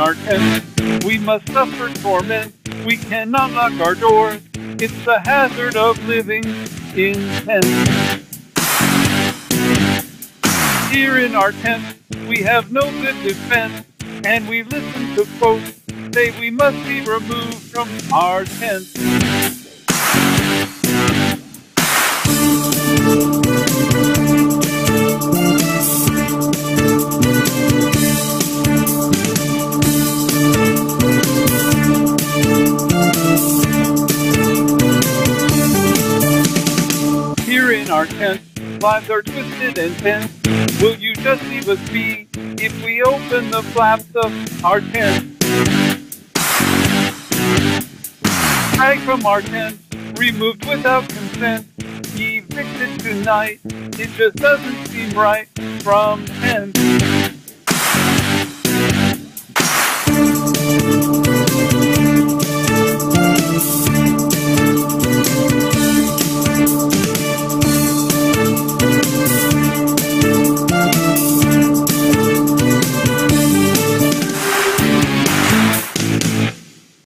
our tent, we must suffer torment. We cannot lock our doors. It's the hazard of living in tents. Here in our tent, we have no good defense, and we listen to folks say we must be removed from our tent. Here in our tent, lives are twisted and tense. Will you just leave us be if we open the flaps of our tent? Dragged from our tent, removed without consent, evicted tonight, it just doesn't seem right from tent.